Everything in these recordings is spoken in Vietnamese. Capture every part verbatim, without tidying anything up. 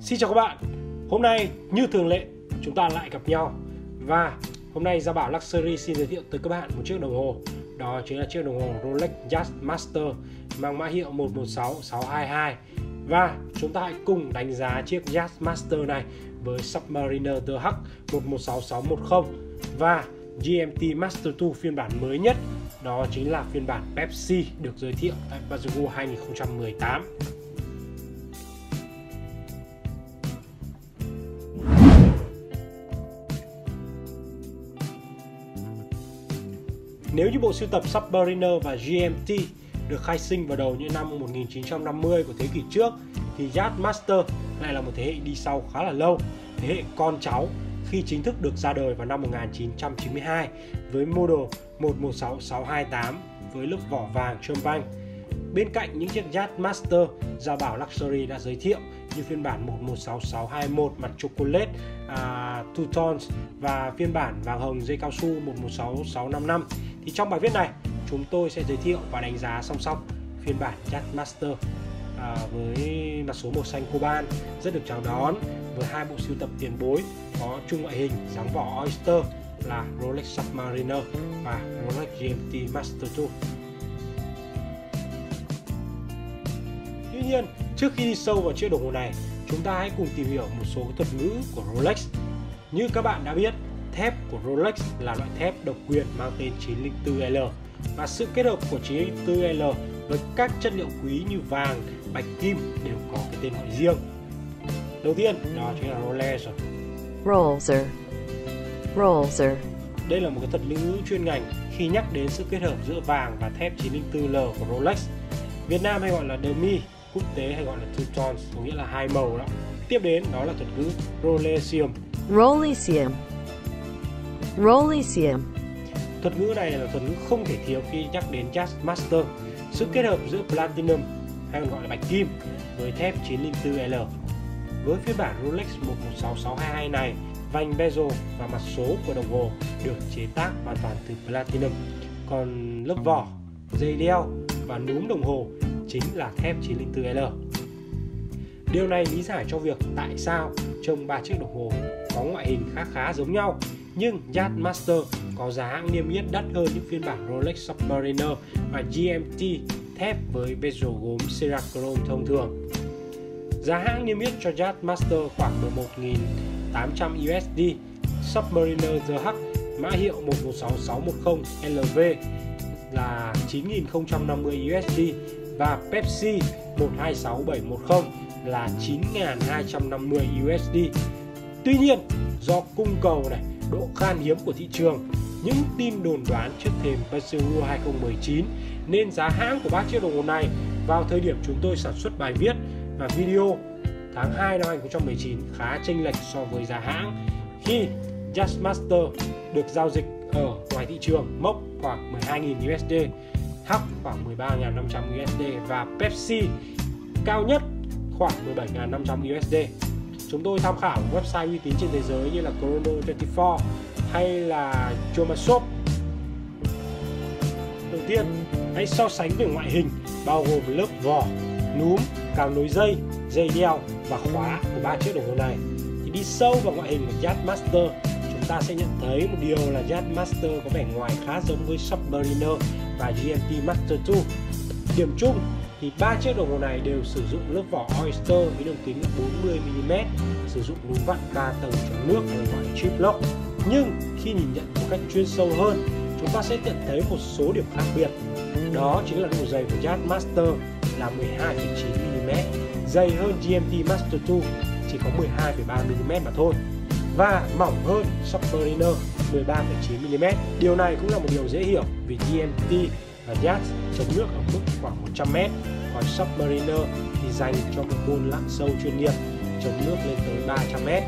Xin chào các bạn. Hôm nay như thường lệ chúng ta lại gặp nhau. Và hôm nay Gia Bảo Luxury xin giới thiệu tới các bạn một chiếc đồng hồ. Đó chính là chiếc đồng hồ Rolex Jazzmaster mang mã hiệu một một sáu sáu hai hai. Và chúng ta hãy cùng đánh giá chiếc Jazzmaster này với Submariner tê hát một một sáu sáu một không và giê em tê Master hai phiên bản mới nhất. Đó chính là phiên bản Pepsi được giới thiệu tại Bazogo hai không một tám. Nếu như bộ sưu tập Submariner và giê em tê được khai sinh vào đầu những năm một nghìn chín trăm năm mươi của thế kỷ trước, thì Jazzmaster lại là một thế hệ đi sau khá là lâu, thế hệ con cháu khi chính thức được ra đời vào năm một nghìn chín trăm chín mươi hai với model một một sáu sáu hai tám với lớp vỏ vàng trơm vanh. Bên cạnh những chiếc Jazzmaster, Gia Bảo Luxury đã giới thiệu như phiên bản một một sáu sáu hai mốt mặt chocolate à, two tones và phiên bản vàng hồng dây cao su một một sáu sáu năm năm. Thì trong bài viết này chúng tôi sẽ giới thiệu và đánh giá song song phiên bản Jazzmaster à, với mặt số màu xanh coban rất được chào đón, với hai bộ sưu tập tiền bối có chung ngoại hình dáng vỏ Oyster là Rolex Submariner và Rolex giê em tê Master hai. Tuy nhiên, trước khi đi sâu vào chiếc đồng hồ này, chúng ta hãy cùng tìm hiểu một số thuật ngữ của Rolex. Như các bạn đã biết, thép của Rolex là loại thép độc quyền mang tên chín không bốn L, và sự kết hợp của chín không bốn L với các chất liệu quý như vàng, bạch kim đều có cái tên gọi riêng. Đầu tiên đó chính là Rolex. Rolzer. Rolzer. Đây là một cái thuật ngữ chuyên ngành khi nhắc đến sự kết hợp giữa vàng và thép chín không bốn L của Rolex. Việt Nam hay gọi là demi, quốc tế hay gọi là two tones, có nghĩa là hai màu đó. Tiếp đến đó là thuật ngữ Rolesium. Rolesium. Rolesium. Thuật ngữ này là thuật ngữ không thể thiếu khi nhắc đến Jazzmaster, sự kết hợp giữa platinum hay còn gọi là bạch kim với thép chín không bốn L. Với phiên bản Rolex một một sáu sáu hai hai này, vành bezel và mặt số của đồng hồ được chế tác hoàn toàn từ platinum, còn lớp vỏ, dây đeo và núm đồng hồ chính là thép chín không bốn L. Điều này lý giải cho việc tại sao trong ba chiếc đồng hồ có ngoại hình khá khá giống nhau, nhưng Jazzmaster có giá hãng niêm yết đắt hơn những phiên bản Rolex Submariner và giê em tê thép với bezel gốm Cerachrome thông thường. Giá hãng niêm yết cho Jazzmaster khoảng mười một nghìn tám trăm u ét đê, Submariner tê hát mã hiệu một một sáu sáu một không L V là chín nghìn không trăm năm mươi u ét đê và Pepsi một hai sáu bảy một không là chín nghìn hai trăm năm mươi u ét đê. Tuy nhiên, do cung cầu này, độ khan hiếm của thị trường, những tin đồn đoán trước thềm Bazogo hai không một chín nên giá hãng của ba chiếc đồng hồ này vào thời điểm chúng tôi sản xuất bài viết và video tháng hai năm hai không một chín khá chênh lệch so với giá hãng, khi Jazzmaster được giao dịch ở ngoài thị trường mốc khoảng mười hai nghìn u ét đê, H khoảng mười ba nghìn năm trăm u ét đê và Pepsi cao nhất khoảng mười bảy nghìn năm trăm u ét đê. Chúng tôi tham khảo website uy tín trên thế giới như là Chrono hai mươi tư hay là Chomashop. Đầu tiên, hãy so sánh về ngoại hình bao gồm lớp vỏ, núm, cào nối dây, dây đeo và khóa của ba chiếc đồng hồ này. Thì đi sâu vào ngoại hình của Jazzmaster, chúng ta sẽ nhận thấy một điều là Jazzmaster có vẻ ngoài khá giống với Submariner và giê em tê Master hai. Điểm chung thì ba chiếc đồng hồ này đều sử dụng lớp vỏ Oyster với đường kính bốn mươi mi li mét, sử dụng núm vặn ba tầng chống nước hay gọi là chip lock. Nhưng khi nhìn nhận một cách chuyên sâu hơn, chúng ta sẽ nhận thấy một số điểm khác biệt. Đó chính là độ dày của Jazzmaster là mười hai phẩy chín mi li mét, dày hơn giê em tê Master hai chỉ có mười hai phẩy ba mi li mét mà thôi, và mỏng hơn Submariner mười ba phẩy chín mi li mét. Điều này cũng là một điều dễ hiểu vì giê em tê và Jazz chống nước ở mức khoảng một trăm mét, còn Submariner thì dành cho một môn lặn sâu chuyên nghiệp chống nước lên tới ba trăm mét.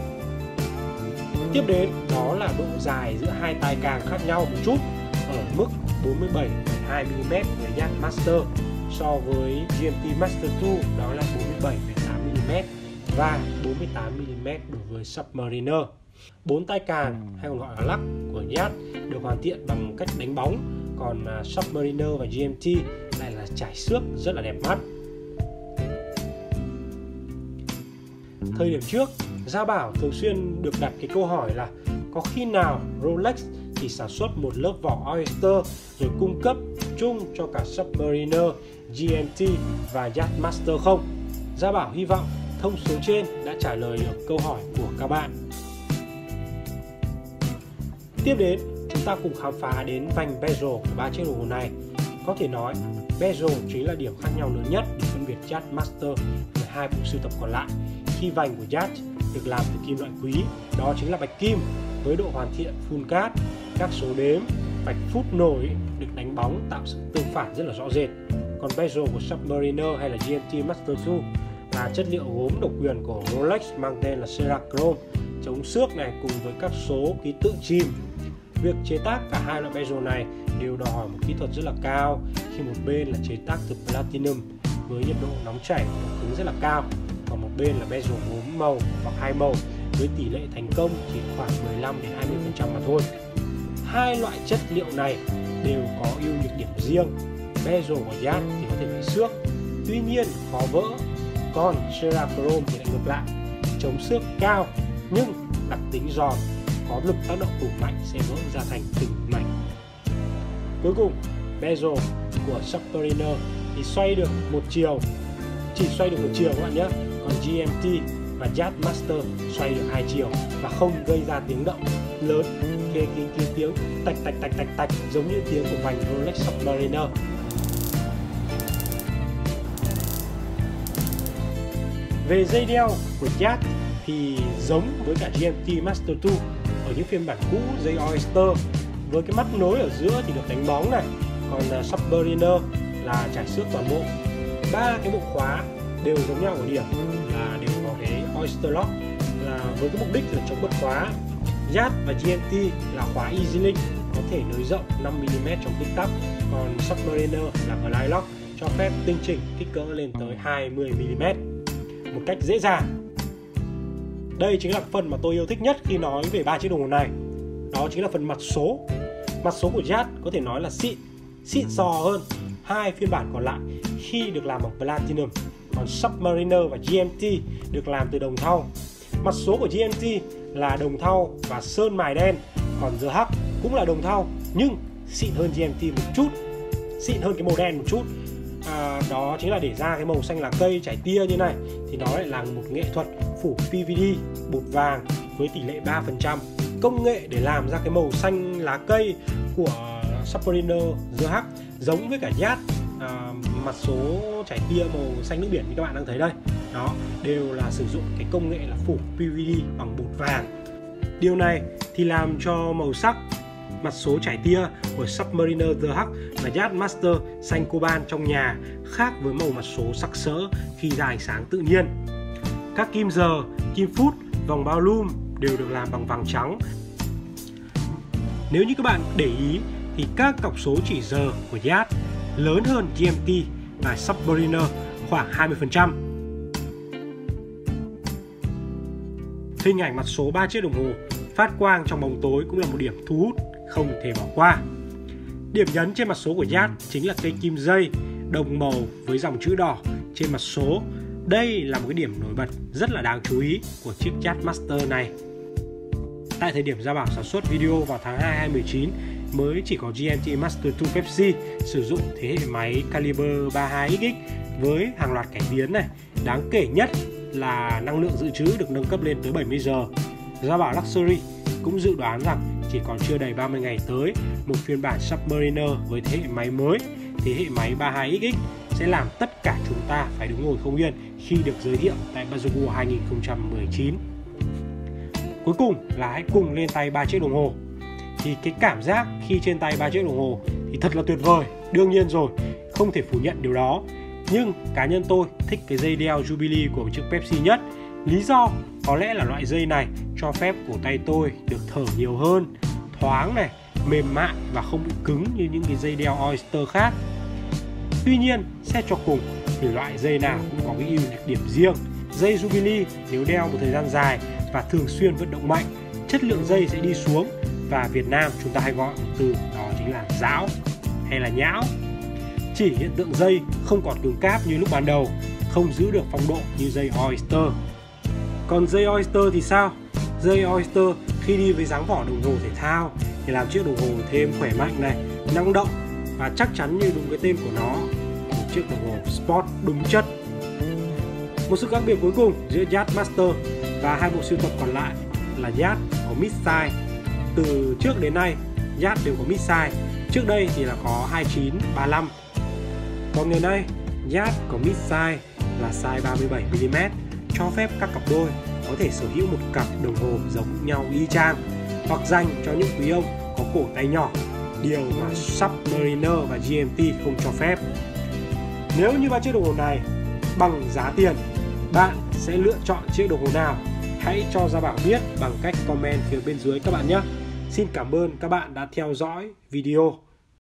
Tiếp đến đó là độ dài giữa hai tai càng khác nhau một chút, ở mức bốn mươi bảy phẩy hai mi li mét với Jazzmaster, so với giê em tê Master hai đó là bốn mươi bảy phẩy tám mi li mét và bốn mươi tám mi li mét đối với Submariner. Bốn tai càng hay còn gọi là lắc của Jazz được hoàn thiện bằng cách đánh bóng, còn Submariner và giê em tê lại là trải xước rất là đẹp mắt. Thời điểm trước, Gia Bảo thường xuyên được đặt cái câu hỏi là có khi nào Rolex chỉ sản xuất một lớp vỏ Oyster rồi cung cấp chung cho cả Submariner, giê em tê và Yachtmaster không? Gia Bảo hy vọng thông số trên đã trả lời được câu hỏi của các bạn. Tiếp đến, chúng ta cùng khám phá đến vành bezel của ba chiếc đồng hồ này. Có thể nói, bezel chính là điểm khác nhau lớn nhất để phân biệt Yachtmaster với hai bộ sưu tập còn lại. Khi vành của Yacht được làm từ kim loại quý, đó chính là bạch kim với độ hoàn thiện full cast, các số đếm, vạch phút nổi được đánh bóng tạo sự tương phản rất là rõ rệt. Còn bezel của Submariner hay là giê em tê Master hai là chất liệu gốm độc quyền của Rolex mang tên là Cerachrome, chống xước này cùng với các số ký tự chìm. Việc chế tác cả hai loại bezel này đều đòi hỏi một kỹ thuật rất là cao, khi một bên là chế tác từ platinum với nhiệt độ nóng chảy và cứng rất là cao, còn một bên là bezel gốm màu hoặc hai màu với tỷ lệ thành công chỉ khoảng mười lăm đến hai mươi phần trăm mà thôi. Hai loại chất liệu này đều có ưu nhược điểm riêng. Bezel của Yacht thì có thể bị xước, tuy nhiên khó vỡ, còn Cerachrome thì lại ngược lại, chống xước cao nhưng đặc tính giòn, có lực tác động đủ mạnh sẽ vỡ ra thành từng mảnh. Cuối cùng, bezel của Submariner thì xoay được một chiều, chỉ xoay được một chiều các bạn nhé, còn giê em tê và Yachtmaster xoay được hai chiều và không gây ra tiếng động lớn, kê tiếng tiếng tiếng tạch tạch tạch tạch tạch giống như tiếng của vành Rolex Submariner. Về dây đeo của Yacht thì giống với cả giê em tê Master hai ở những phiên bản cũ dây Oyster, với cái mắt nối ở giữa thì được đánh bóng này, còn Submariner là trải xước toàn bộ. Ba cái bộ khóa đều giống nhau ở điểm là đều có cái Oyster Lock là với cái mục đích là chống bật khóa. Yacht và giê em tê là khóa Easy Link có thể nới rộng năm mi li mét trong tích tắc, còn Submariner là Glide Lock cho phép tinh chỉnh kích cỡ lên tới hai mươi mi li mét một cách dễ dàng. Đây chính là phần mà tôi yêu thích nhất khi nói về ba chiếc đồng hồ này. Đó chính là phần mặt số. Mặt số của Yacht có thể nói là xịn, xịn sò hơn hai phiên bản còn lại khi được làm bằng platinum, còn Submariner và giê em tê được làm từ đồng thau. Mặt số của giê em tê là đồng thau và sơn mài đen, còn The Hug cũng là đồng thau nhưng xịn hơn giê em tê một chút, xịn hơn cái màu đen một chút. À, đó chính là để ra cái màu xanh lá cây trải tia như này thì nó lại là một nghệ thuật phủ pê vê đê bột vàng với tỷ lệ ba phần trăm. Công nghệ để làm ra cái màu xanh lá cây của Submariner The Hug giống với cả Yacht à, mặt số trải tia màu xanh nước biển như các bạn đang thấy đây, đó đều là sử dụng cái công nghệ là phủ pê vê đê bằng bột vàng. Điều này thì làm cho màu sắc mặt số trải tia của Submariner The Hug và Yachtmaster xanh coban trong nhà khác với màu mặt số sắc sỡ khi ra ánh sáng tự nhiên. Các kim giờ, kim phút, vòng bao lum đều được làm bằng vàng trắng. Nếu như các bạn để ý thì các cọc số chỉ giờ của Yacht lớn hơn giê em tê và Submariner khoảng hai mươi phần trăm. Hình ảnh mặt số ba chiếc đồng hồ phát quang trong bóng tối cũng là một điểm thu hút không thể bỏ qua. Điểm nhấn trên mặt số của Yacht chính là cây kim dây đồng màu với dòng chữ đỏ trên mặt số. Đây là một cái điểm nổi bật rất là đáng chú ý của chiếc Yachtmaster này. Tại thời điểm Gia Bảo sản xuất video vào tháng hai năm hai không một chín, mới chỉ có giê em tê Master hai Pepsi sử dụng thế hệ máy caliber ba mươi hai x x với hàng loạt cải tiến này. Đáng kể nhất là năng lượng dự trữ được nâng cấp lên tới bảy mươi giờ. Gia Bảo Luxury cũng dự đoán rằng chỉ còn chưa đầy ba mươi ngày tới, một phiên bản Submariner với thế hệ máy mới, thế hệ máy ba mươi hai x x sẽ làm tất cả chúng ta phải đứng ngồi không yên khi được giới thiệu tại Bazogo hai không một chín. Cuối cùng là hãy cùng lên tay ba chiếc đồng hồ. Thì cái cảm giác khi trên tay ba chiếc đồng hồ thì thật là tuyệt vời, đương nhiên rồi, không thể phủ nhận điều đó. Nhưng cá nhân tôi thích cái dây đeo Jubilee của chiếc Pepsi nhất. Lý do có lẽ là loại dây này cho phép cổ tay tôi được thở nhiều hơn, thoáng này, mềm mại và không bị cứng như những cái dây đeo Oyster khác. Tuy nhiên, xét cho cùng thì loại dây nào cũng có cái ưu nhược điểm riêng. Dây Jubilee nếu đeo một thời gian dài và thường xuyên vận động mạnh, chất lượng dây sẽ đi xuống và Việt Nam chúng ta hay gọi một từ đó chính là rão hay là nhão. Chỉ hiện tượng dây không còn cứng cáp như lúc ban đầu, không giữ được phong độ như dây Oyster. Còn J Oyster thì sao? J Oyster khi đi với dáng vỏ đồng hồ thể thao thì làm chiếc đồng hồ thêm khỏe mạnh này, năng động và chắc chắn như đúng cái tên của nó, một chiếc đồng hồ sport đúng chất. Một sự khác biệt cuối cùng giữa Yacht Master và hai bộ sưu tập còn lại là Yacht có mid-size. Từ trước đến nay, Yacht đều có mid-size. Trước đây thì là có hai mươi chín, ba mươi lăm. Còn ngày nay, Yacht có mid-size là size ba mươi bảy mi li mét, cho phép các cặp đôi có thể sở hữu một cặp đồng hồ giống nhau y chang, hoặc dành cho những quý ông có cổ tay nhỏ, điều mà Submariner và G M T không cho phép. Nếu như ba chiếc đồng hồ này bằng giá tiền, bạn sẽ lựa chọn chiếc đồng hồ nào? Hãy cho Gia Bảo biết bằng cách comment phía bên dưới các bạn nhé. Xin cảm ơn các bạn đã theo dõi video.